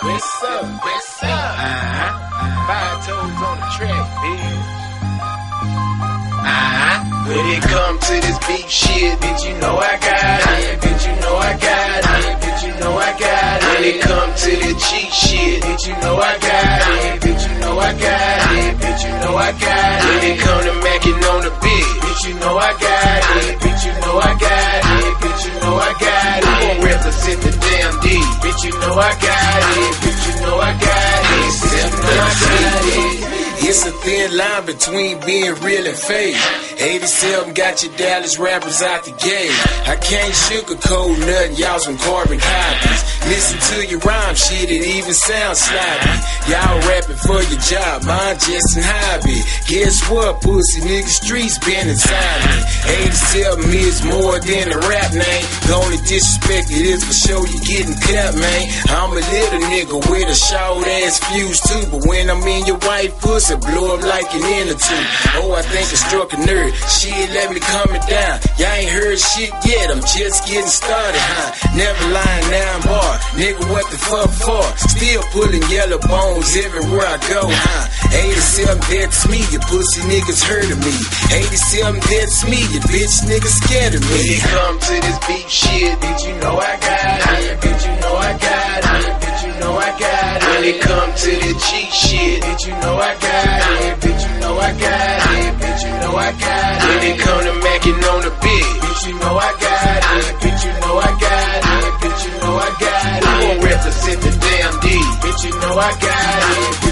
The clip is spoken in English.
What's up? What's up? Five toes on the track, bitch. When it come to this beef shit, bitch, you know I got it. Bitch, you know I got it. Bitch, you know I got it. When it come to the cheat shit, bitch, you know I got it. Bitch, you know I got it. Bitch, you know I got it. When it come to macking on the bitch, you know I got it. Bitch, you know I got it. Bitch, you know I got it. I'm gon' represent the damn D. Bitch, you know I got it. Bitch, you know I got it. Bitch, you know I got it. It's a thin line between being real and fake. 87 got your Dallas rappers out the gate. I can't sugarcoat nothing, y'all some carbon copies. Listen to your rhyme shit, it even sounds sloppy. Y'all rapping for your job, mine just an hobby. Guess what, pussy nigga, streets been inside me. 87 is more than a rap name. The only disrespect it is for show you getting cut, man. I'm a little nigga with a short ass fuse too, but when I'm in your white pussy, blow up like an inner tube. Oh, I think I struck a nerve. Shit, let me calm it down. Y'all ain't heard shit yet, I'm just getting started, huh? Never lying, now I'm bar. Nigga, what the fuck for? Still pulling yellow bones everywhere I go, huh? 87, that's me, you pussy niggas heard of me. 87, that's me, you bitch niggas scared of me. When it come to this beef shit, bitch, you know I got it. Bitch, you know I got it. Bitch, you know I got it. When it come to the cheat shit, bitch, you know I got it. Bitch, you know I got it. Bitch, you know I got it. When it come to macking on the bitch, you know I got it. Bitch, you know I got it. Bitch, you know I got it. I'm gon' represent the damn D. Bitch, you know I got it.